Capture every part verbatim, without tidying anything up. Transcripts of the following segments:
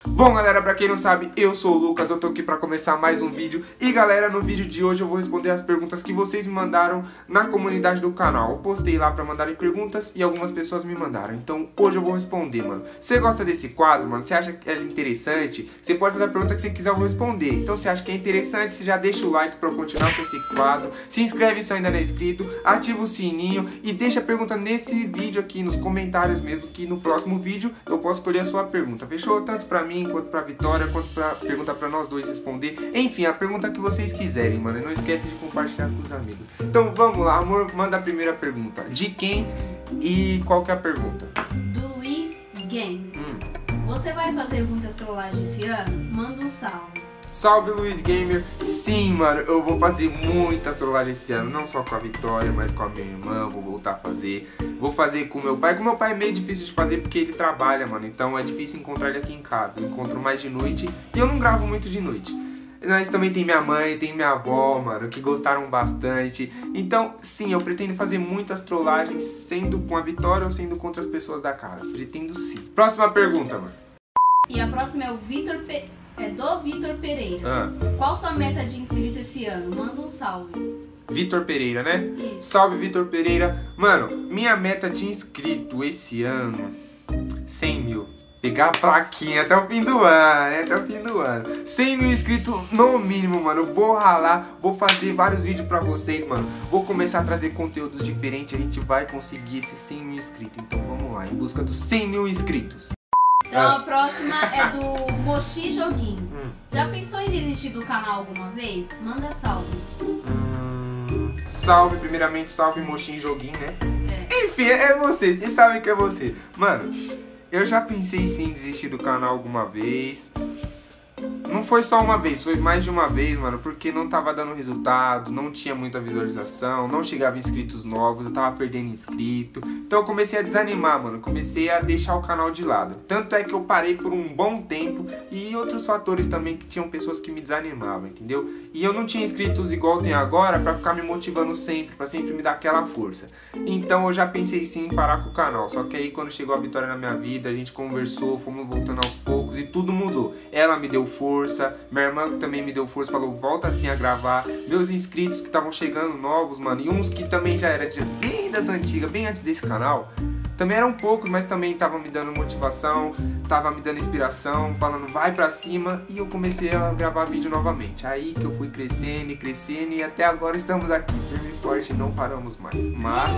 Bom, galera, pra quem não sabe, eu sou o Lucas, eu tô aqui pra começar mais um vídeo. E galera, no vídeo de hoje eu vou responder as perguntas que vocês me mandaram na comunidade do canal. Eu postei lá pra mandarem perguntas e algumas pessoas me mandaram. Então hoje eu vou responder, mano. Você gosta desse quadro, mano? Você acha que é interessante? Você pode fazer a pergunta que você quiser, eu vou responder. Então se acha que é interessante, você já deixa o like pra eu continuar com esse quadro. Se inscreve se ainda não é inscrito, ativa o sininho e deixa a pergunta nesse vídeo aqui, nos comentários mesmo, que no próximo vídeo eu posso escolher a sua pergunta. Fechou? Tanto pra mim, quanto pra Vitória, quanto pra pergunta pra nós dois responder. Enfim, a pergunta que vocês quiserem, mano. E não esquece de compartilhar com os amigos. Então vamos lá, amor, manda a primeira pergunta. De quem e qual que é a pergunta? Do Luiz Game. Hum. Você vai fazer muitas trollagens esse ano? Manda um salve. Salve, Luiz Gamer! Sim, mano, eu vou fazer muita trollagem esse ano, não só com a Vitória, mas com a minha irmã, vou voltar a fazer. Vou fazer com meu pai, com meu pai é meio difícil de fazer porque ele trabalha, mano, então é difícil encontrar ele aqui em casa. Eu encontro mais de noite e eu não gravo muito de noite. Mas também tem minha mãe, tem minha avó, mano, que gostaram bastante. Então, sim, eu pretendo fazer muitas trollagens, sendo com a Vitória ou sendo com outras pessoas da casa. Pretendo sim. Próxima pergunta, mano. E a próxima é o Vitor Pe... é do Vitor Pereira. Ah. Qual sua meta de inscrito esse ano? Manda um salve. Vitor Pereira, né? Isso. Salve, Vitor Pereira. Mano, minha meta de inscrito esse ano, cem mil. Pegar a plaquinha até o fim do ano, né? Até o fim do ano. cem mil inscritos no mínimo, mano. Vou ralar, vou fazer vários vídeos pra vocês, mano. Vou começar a trazer conteúdos diferentes. A gente vai conseguir esses cem mil inscritos. Então vamos lá, em busca dos cem mil inscritos. Então Ah. a próxima é do Mochi Joguinho. Hum. Já pensou em desistir do canal alguma vez? Manda salve. Hum, salve, primeiramente, salve Mochin Joguinho, né? É. Enfim, é você, vocês sabem que é você. Mano, eu já pensei sim em desistir do canal alguma vez. Não foi só uma vez, foi mais de uma vez, mano, porque não tava dando resultado, não tinha muita visualização, não chegava inscritos novos, eu tava perdendo inscrito. Então eu comecei a desanimar, mano, comecei a deixar o canal de lado. Tanto é que eu parei por um bom tempo e outros fatores também que tinham pessoas que me desanimavam, entendeu? E eu não tinha inscritos igual tem agora pra ficar me motivando sempre, pra sempre me dar aquela força. Então eu já pensei sim em parar com o canal, só que aí quando chegou a Vitória na minha vida, a gente conversou, fomos voltando aos poucos e tudo mudou. Ela me deu força, minha irmã também me deu força, falou volta assim a gravar. Meus inscritos que estavam chegando novos, mano, e uns que também já era de bem das antigas, bem antes desse canal, também eram poucos, mas também estavam me dando motivação, tava me dando inspiração, falando vai pra cima, e eu comecei a gravar vídeo novamente. Aí que eu fui crescendo e crescendo e até agora estamos aqui, firme e forte, não paramos mais. Mas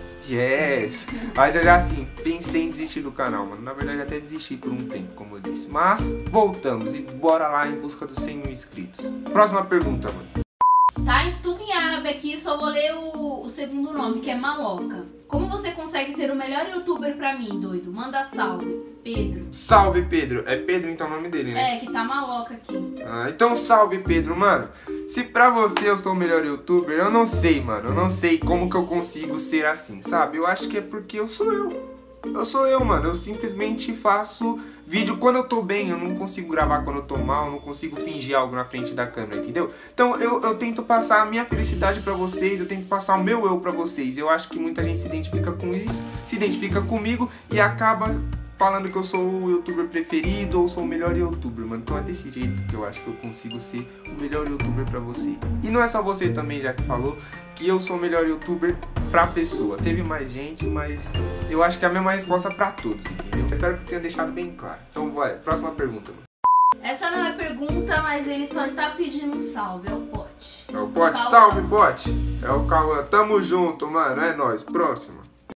yes! Mas eu já assim, pensei em desistir do canal, mano. Na verdade até desisti por um tempo, como eu disse. Mas voltamos e bora lá em busca dos cem mil inscritos. Próxima pergunta, mano. Tá em tudo em árabe aqui, só vou ler o, o segundo nome, que é Maloca. Como você consegue ser o melhor youtuber pra mim, doido? Manda salve. Pedro. Salve, Pedro. É Pedro então o nome dele, né? É, que tá Maloca aqui. Ah, então salve, Pedro, mano. Se pra você eu sou o melhor youtuber, eu não sei, mano. Eu não sei como que eu consigo ser assim, sabe? Eu acho que é porque eu sou eu. Eu sou eu, mano. Eu simplesmente faço vídeo quando eu tô bem. Eu não consigo gravar quando eu tô mal. Eu não consigo fingir algo na frente da câmera, entendeu? Então eu, eu tento passar a minha felicidade pra vocês. Eu tento passar o meu eu pra vocês. Eu acho que muita gente se identifica com isso, se identifica comigo e acaba falando que eu sou o youtuber preferido ou sou o melhor youtuber, mano. Então é desse jeito que eu acho que eu consigo ser o melhor youtuber pra você. E não é só você também, já que falou que eu sou o melhor youtuber pra pessoa. Teve mais gente, mas eu acho que é a mesma resposta pra todos, entendeu? Espero que eu tenha deixado bem claro. Então vai, próxima pergunta, mano. Essa não é pergunta, mas ele só está pedindo um salve. É o Pote. É o Pote, Cauã. salve, Pote. É o Cauã, tamo junto, mano. É nóis, próxima.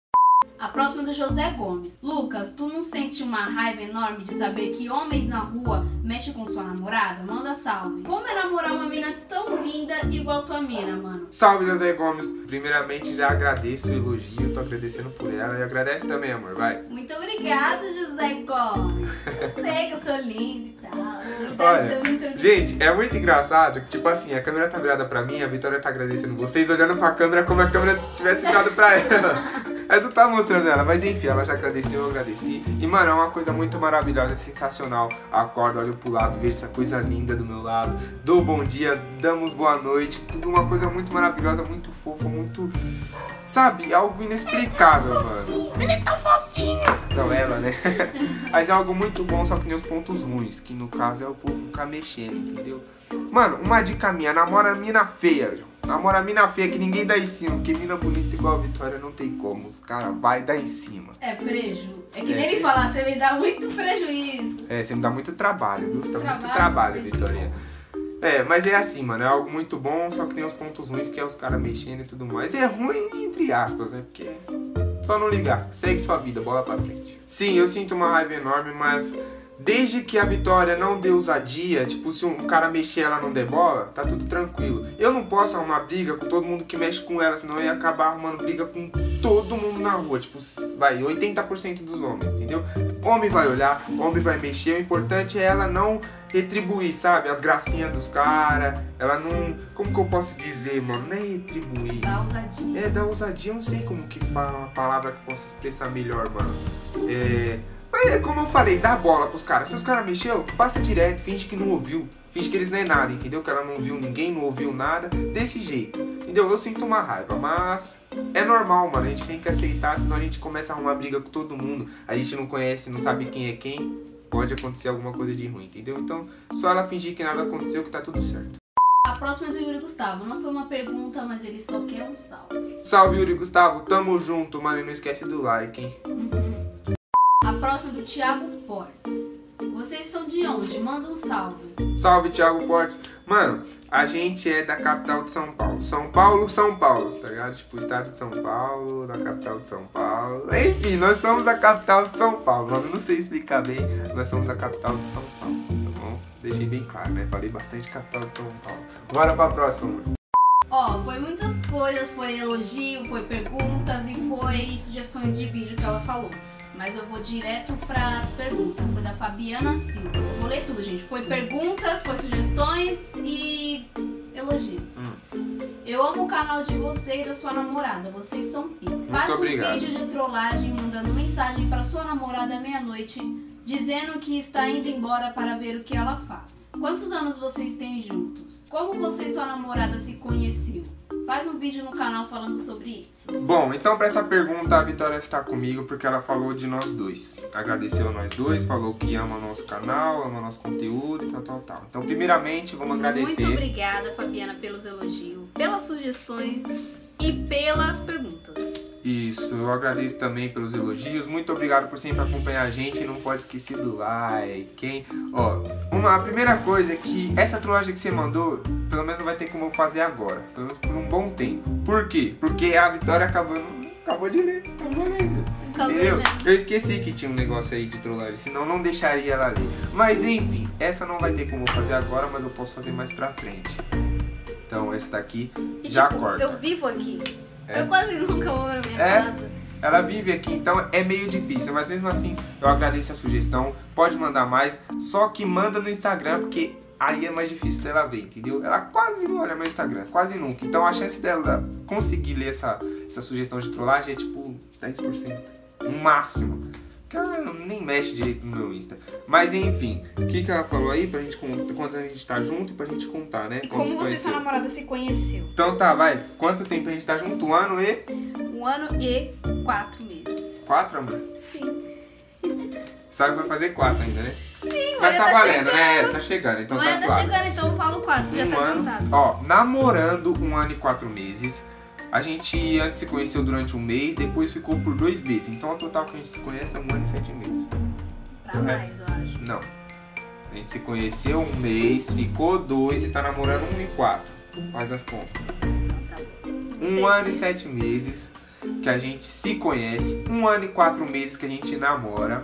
A próxima é do José Gomes. Lucas, tu não sente uma raiva enorme de saber que homens na rua mexem com sua namorada? Manda salve. Como é namorar uma mina tão linda igual tua mina, mano? Salve, José Gomes. Primeiramente, já agradeço o elogio. Tô agradecendo por ela. E agradece também, amor. Vai. Muito obrigada, José Gomes. Eu sei que eu sou linda e tal. Eu deve Olha, ser muito... gente, é muito engraçado que, tipo assim, a câmera tá virada pra mim, a Vitória tá agradecendo vocês, olhando pra câmera como a câmera tivesse virado pra ela. Eu não tava mostrando ela, mas enfim, ela já agradeceu, eu agradeci. E, mano, é uma coisa muito maravilhosa, sensacional. Acordo, olho pro lado, vejo essa coisa linda do meu lado, dou bom dia, damos boa noite. Tudo uma coisa muito maravilhosa, muito fofa, muito... Sabe, algo inexplicável, mano. Ele é tão fofinho. Não, ela, né? Mas é algo muito bom, só que tem os pontos ruins, que no caso é o povo ficar mexendo, entendeu? Mano, uma dica minha, namora mina feia, namora mina feia que ninguém dá em cima, porque mina bonita igual a Vitória não tem como, os caras vai dar em cima. É preju. É que É, nem ele preju. falar, você me dá muito prejuízo. É, você me dá muito trabalho, viu? Você dá muito Trabalho, trabalho, prejuízo. Vitorinha. É, mas é assim, mano, é algo muito bom, só que tem os pontos ruins, que é os caras mexendo e tudo mais. E é ruim, entre aspas, né? Porque só não ligar, segue sua vida, bola pra frente. Sim, eu sinto uma raiva enorme, mas desde que a Vitória não dê ousadia, tipo, se um cara mexer e ela não der bola, tá tudo tranquilo. Eu não posso arrumar briga com todo mundo que mexe com ela, senão eu ia acabar arrumando briga com todo mundo na rua. Tipo, vai, oitenta por cento dos homens, entendeu? Homem vai olhar, homem vai mexer, o importante é ela não retribuir, sabe? As gracinhas dos caras, ela não... Como que eu posso dizer, mano? Não é retribuir. Dá ousadia. É, da ousadia, eu não sei como que fala uma palavra que possa expressar melhor, mano. É... Mas é como eu falei, dá bola pros caras. Se os caras mexeu, passa direto, finge que não ouviu. Finge que eles não é nada, entendeu? Que ela não viu ninguém, não ouviu nada. Desse jeito, entendeu? Eu sinto uma raiva, mas é normal, mano. A gente tem que aceitar, senão a gente começa a arrumar briga com todo mundo. A gente não conhece, não sabe quem é quem. Pode acontecer alguma coisa de ruim, entendeu? Então, só ela fingir que nada aconteceu, que tá tudo certo. A próxima é do Yuri Gustavo. Não foi uma pergunta, mas ele só quer um salve. Salve, Yuri Gustavo. Tamo junto, mano. E não esquece do like, hein? Uhum. A próxima é do Thiago Portes. Vocês são de onde? Manda um salve. Salve, Thiago Portes. Mano, a gente é da capital de São Paulo. São Paulo, São Paulo, tá ligado? Tipo, o estado de São Paulo, da capital de São Paulo. Enfim, nós somos da capital de São Paulo. Mano, não sei explicar bem, nós somos da capital de São Paulo, tá bom? Deixei bem claro, né? Falei bastante capital de São Paulo. Bora pra próxima, mano. Ó, foi muitas coisas, foi elogio, foi perguntas e foi sugestões de vídeo que ela falou. Mas eu vou direto para as perguntas. Foi da Fabiana Silva. Eu vou ler tudo, gente. Foi perguntas, foi sugestões e elogios. Hum. Eu amo o canal de você e da sua namorada. Vocês são pica. Faz um obrigado. vídeo de trollagem mandando mensagem para sua namorada meia-noite dizendo que está indo embora para ver o que ela faz. Quantos anos vocês têm juntos? Como você e sua namorada se conheceu? Faz um vídeo no canal falando sobre isso. Bom, então pra essa pergunta a Vitória está comigo porque ela falou de nós dois. Agradeceu a nós dois, falou que ama o nosso canal, ama o nosso conteúdo, tal, tal, tal. Então, primeiramente, vamos agradecer. Muito obrigada, Fabiana, pelos elogios, pelas sugestões e pelas perguntas. Isso, eu agradeço também pelos elogios. Muito obrigado por sempre acompanhar a gente. E não pode esquecer do like, hein? Ó, uma, a primeira coisa é que essa trollagem que você mandou, pelo menos não vai ter como eu fazer agora. Pelo menos por um bom tempo. Por quê? Porque a Vitória acabou, acabou de ler. Acabou lendo. Entendeu? Eu esqueci que tinha um negócio aí de trollagem, senão não deixaria ela ler. Mas enfim, essa não vai ter como eu fazer agora, mas eu posso fazer mais pra frente. Então essa daqui E, já tipo, corta. eu vivo aqui. É. Eu quase nunca vou pra minha É. casa. Ela vive aqui, então é meio difícil, mas mesmo assim eu agradeço a sugestão, pode mandar mais, só que manda no Instagram, porque aí é mais difícil dela ver, entendeu? Ela quase não olha meu Instagram, quase nunca, então a chance dela conseguir ler essa, essa sugestão de trollagem é tipo dez por cento, no máximo. Porque ela nem mexe direito no meu Insta. Mas enfim, o que, que ela falou aí pra gente contar, quantos anos a gente tá junto e pra gente contar, né? E como, se você e conheceu. sua namorada se conheceu? Então tá, vai, quanto tempo a gente tá junto? Um ano e... Um ano e quatro meses. Quatro, amor? Sim. Sabe que vai fazer quatro ainda, né? Sim, Mas mas tá tá valendo, chegando. né? Tá chegando, então Mas tá tá suave. chegando, então eu falo quatro, já Um tá ano, juntado. ó, namorando um ano e quatro meses. A gente antes se conheceu durante um mês, depois ficou por dois meses. Então, o total que a gente se conhece é um ano e sete meses. Pra mais, eu acho. Não. A gente se conheceu um mês, ficou dois e tá namorando um e quatro. Faz as contas. Então tá bom. Um Você ano e diz. sete meses que a gente se conhece. Um ano e quatro meses que a gente namora.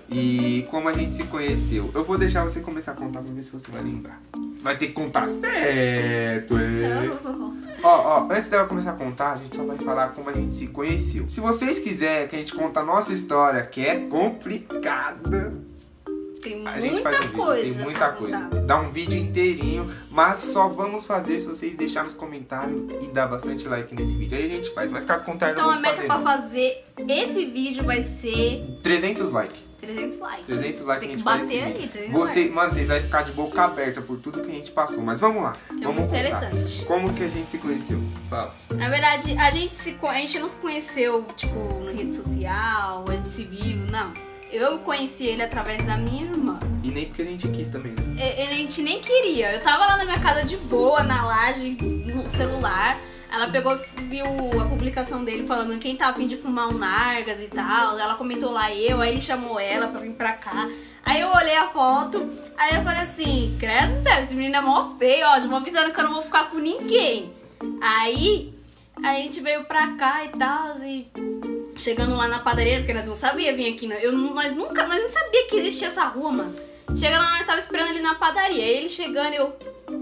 E como a gente se conheceu? Eu vou deixar você começar a contar pra ver se você vai lembrar. Vai ter que contar certo, é? Não. Ó, ó, antes dela começar a contar, a gente só vai falar como a gente se conheceu. Se vocês quiserem que a gente conte a nossa história, que é complicada, Tem A gente muita faz um vídeo, coisa. tem muita pra coisa. contar. Dá um vídeo inteirinho, mas só vamos fazer se vocês deixarem nos comentários e dar bastante like nesse vídeo. Aí a gente faz, mas caso contrário Então não a vamos meta fazer. pra não. fazer esse vídeo vai ser trezentos likes. trezentos likes. trezentos likes Tem a que gente faz bater esse aí, vídeo. trezentos Você, likes. mano, vocês vão ficar de boca aberta por tudo que a gente passou. Mas vamos lá. É vamos muito contar. interessante. Como que a gente se conheceu? Fala. Na verdade, a gente, se, co- a gente não se conheceu, tipo, na rede social, a gente se viu, não. Eu conheci ele através da minha irmã. E nem porque a gente quis também, né? E- Ele, a gente nem queria. Eu tava lá na minha casa de boa, na laje, no celular. Ela pegou, viu a publicação dele falando quem tá a fim de fumar um nargas e tal. Ela comentou lá eu, aí ele chamou ela pra vir pra cá. Aí eu olhei a foto, aí eu falei assim, credo, Steph, esse menino é mó feio, ó, já vou avisando que eu não vou ficar com ninguém. Aí a gente veio pra cá e tal, e chegando lá na padaria, porque nós não sabíamos vir aqui, né? Eu, nós nunca, nós nem sabia que existia essa rua, mano. Chegando lá, nós tava esperando ele na padaria, aí ele chegando, eu...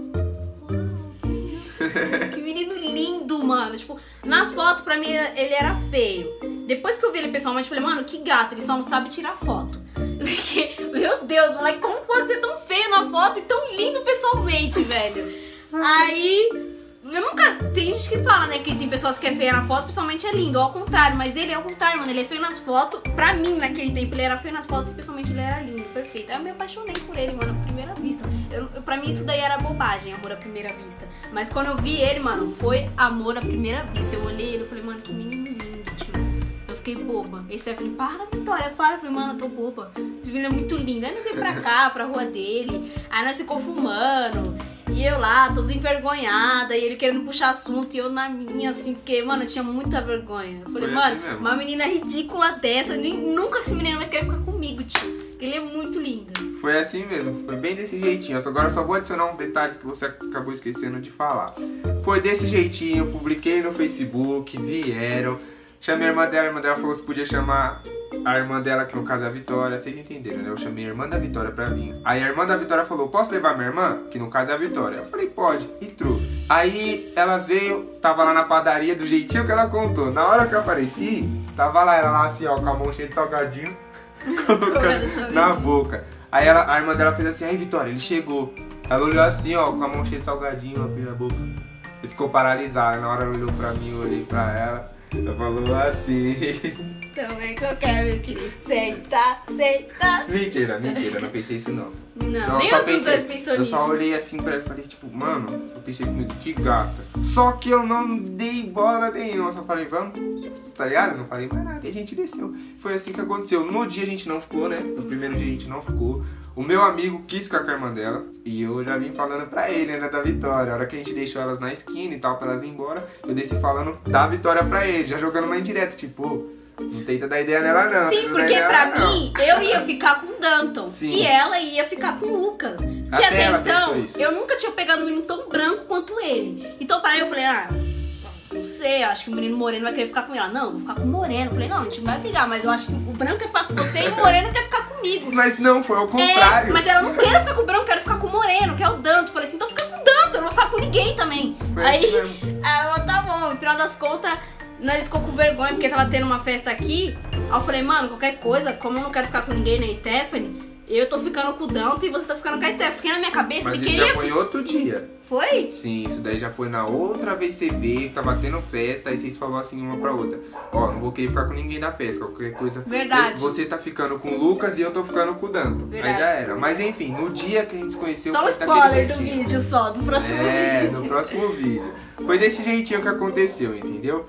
Que menino lindo, mano. Tipo, nas fotos, pra mim, ele era feio. Depois que eu vi ele pessoalmente, eu falei, mano, que gato, ele só não sabe tirar foto. Porque, meu Deus, moleque, como pode ser tão feio na foto e tão lindo pessoalmente, velho? Aí, eu nunca... Tem gente que fala, né, que tem pessoas que é feia na foto, pessoalmente é lindo, ao contrário. Mas ele é ao contrário, mano, ele é feio nas fotos. Pra mim, naquele tempo, ele era feio nas fotos e pessoalmente ele era lindo, perfeito. Aí eu me apaixonei por ele, mano, à primeira vista. Eu, eu- pra mim, isso daí era bobagem, amor à primeira vista. Mas quando eu vi ele, mano, foi amor à primeira vista. Eu olhei ele e falei, mano, que menino lindo, tio. Eu fiquei boba. Aí você falou, para, Vitória, para. Eu falei, mano, eu tô boba. Esse menino é muito lindo. Aí nós ia pra cá, pra rua dele. Aí nós ficou fumando. E eu lá, toda envergonhada. E ele querendo puxar assunto. E eu na minha, assim, porque, mano, eu tinha muita vergonha. Eu falei, Foi mano, assim mesmo. uma menina ridícula dessa. Nem, nunca esse menino vai querer ficar comigo, tio. Porque ele é muito lindo. Foi assim mesmo, foi bem desse jeitinho. Agora eu só vou adicionar uns detalhes que você acabou esquecendo de falar. Foi desse jeitinho, eu publiquei no Facebook, vieram. Chamei a irmã dela, a irmã dela falou se podia chamar a irmã dela, que no caso é a Vitória. Vocês entenderam, né? Eu chamei a irmã da Vitória pra vir. Aí a irmã da Vitória falou, posso levar minha irmã? Que no caso é a Vitória. Eu falei, pode, e trouxe. Aí elas veio, tava lá na padaria do jeitinho que ela contou. Na hora que eu apareci, tava lá, ela lá assim, ó, com a mão cheia de salgadinho. Colocando na boca. Aí ela, a irmã dela fez assim, aí Vitória, ele chegou. Ela olhou assim, ó, com a mão cheia de salgadinho, abriu a boca. E ficou paralisada. Na hora ela olhou pra mim, eu olhei pra ela. Ela falou assim. Então é que eu quero, meu querido. Senta, senta. Mentira, mentira, não pensei isso não. Não, Só- nem só um dos pensei- dois pensou Eu nisso. só olhei assim pra ela e falei, tipo, mano, eu pensei comigo, que gata. Só que eu não dei bola nenhuma, só falei, vamos, tá ligado? Não falei mais nada, e a gente desceu. Foi assim que aconteceu. No dia a gente não ficou, né? No primeiro dia a gente não ficou. O meu amigo quis ficar com a irmã dela, e eu já vim falando pra ele, né, da Vitória. A hora que a gente deixou elas na esquina e tal, pra elas ir embora, eu desci falando da Vitória pra ele, já jogando uma indireta, tipo, não tenta dar ideia nela não. Sim, não dá porque ideia pra nela, não. mim, eu ia ficar com o Danton. Sim. E ela ia ficar com o Lucas. Porque Até até, ela então, pensou isso. eu nunca tinha pegado um menino tão branco quanto ele. Então pra mim, eu falei, ah, não sei, eu acho que o menino moreno vai querer ficar com ela. Não, vou ficar com o moreno. Eu falei, não, a gente não vai brigar, mas eu acho que o branco quer ficar com você e o moreno quer ficar comigo. Mas não, foi ao contrário. É, mas ela não quer ficar com o branco, quero ficar com o moreno, que é o Danto. Eu falei assim, então fica com o Danto, eu não vou ficar com ninguém também. Foi Aí, assim mesmo. aí ela, tá bom, no final das contas, nós ficou com vergonha porque tava tendo uma festa aqui. Aí eu falei, mano, qualquer coisa, como eu não quero ficar com ninguém, nem Stephanie, eu tô ficando com o Danto e você tá ficando com a Stephanie. Porque na minha cabeça Mas ele isso queria. já foi em outro dia. Foi? Sim, isso daí já foi na outra vez que você veio, tava tendo festa, aí vocês falaram assim uma pra outra. Ó, não vou querer ficar com ninguém na festa, qualquer coisa. Verdade. Você tá ficando com o Lucas e eu tô ficando com o Danto. Verdade. Aí já era. Mas enfim, no dia que a gente se conheceu Só um foi daquele spoiler do jeitinho. vídeo só, do próximo É, vídeo. no próximo vídeo. Foi desse jeitinho que aconteceu, entendeu?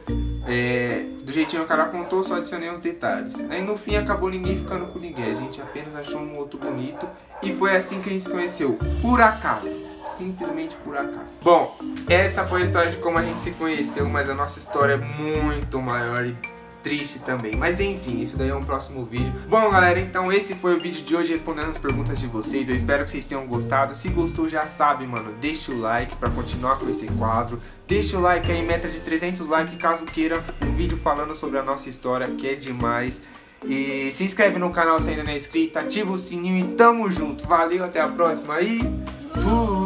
É, do jeitinho que ela contou, só adicionei uns detalhes. Aí no fim acabou ninguém ficando com ninguém. A gente apenas achou um outro bonito. E foi assim que a gente se conheceu. Por acaso. Simplesmente por acaso. Bom, essa foi a história de como a gente se conheceu. Mas a nossa história é muito maior e triste também. Mas enfim, isso daí é um próximo vídeo. Bom, galera, então esse foi o vídeo de hoje respondendo as perguntas de vocês. Eu espero que vocês tenham gostado. Se gostou, já sabe, mano, deixa o like pra continuar com esse quadro. Deixa o like aí, meta de trezentos likes, caso queira um vídeo falando sobre a nossa história, que é demais. E se inscreve no canal se ainda não é inscrito, ativa o sininho e tamo junto. Valeu, até a próxima aí. Fui!